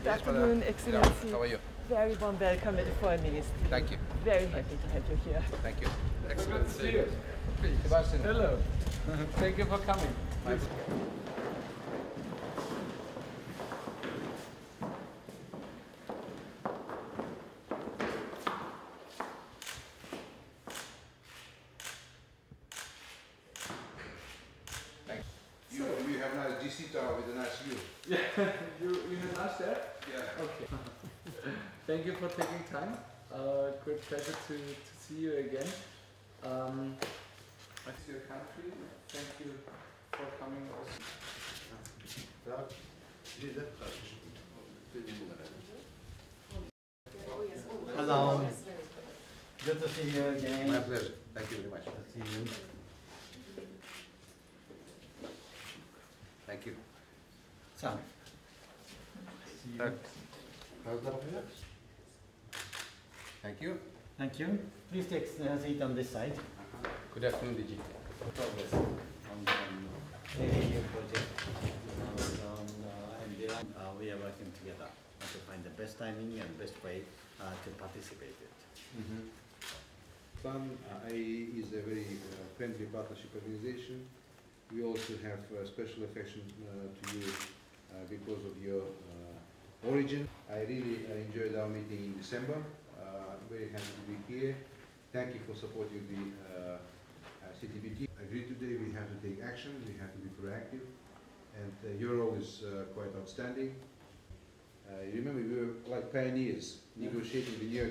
Good afternoon, Excellency. How are you? Very warm welcome at the Foreign Ministry. Thank you. Very happy to have you here. Thank you. Excellency. Sebastian. Hello. Thank you for coming. You have a nice GC tower with a nice view. Yeah, you had lunch there? Yeah. Okay. Thank you for taking time. Great pleasure to see you again. I see your country. Thank you for coming also. Hello. Good to see you again. My pleasure. Thank you very much. Good to see you. Thank you. Sam. See you. Thank you. Thank you. Please take a seat on this side. Good afternoon, DG. Progress on the AAU project. We are working together to find the best timing and best way to participate in it. PLAN IAE is a very friendly partnership organization. We also have special affection to you because of your origin. I really enjoyed our meeting in December. I'm very happy to be here. Thank you for supporting the CTBT. I agree today we have to take action, we have to be proactive, and your role is quite outstanding. Remember, we were like pioneers negotiating the New York